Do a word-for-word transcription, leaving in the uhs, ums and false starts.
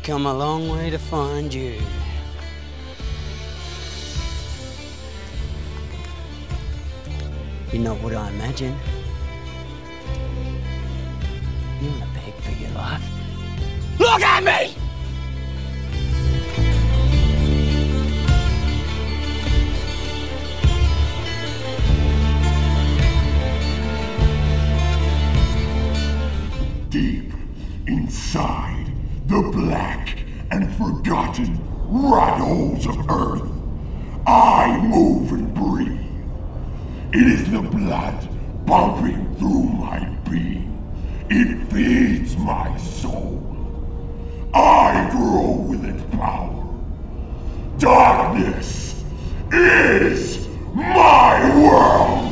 come a long way to find you. You know what I imagine? You wanna beg for your life? Look at me! Deep inside the black and forgotten rat holes of Earth, I move and breathe. It is the blood pumping through my being. It feeds my soul. I grow with its power. Darkness is my world!